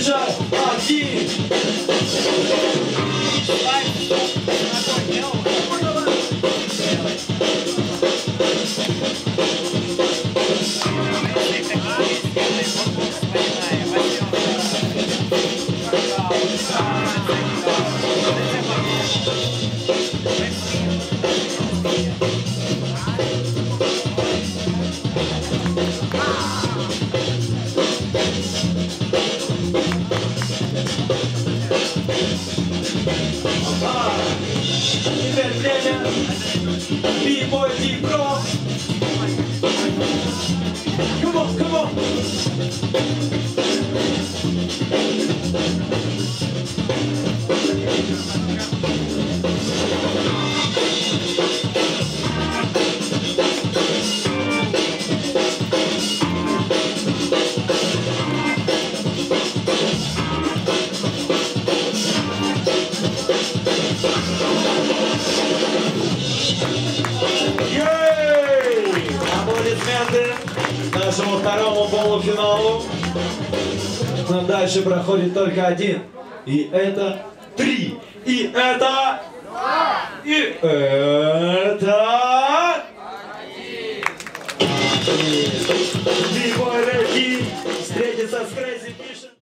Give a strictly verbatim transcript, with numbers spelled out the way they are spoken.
Побежал один. Теперь время бибой дикро. Come on, come on. Аплодисменты нашему второму полуфиналу. Но дальше проходит только один. И это три. И это... И это...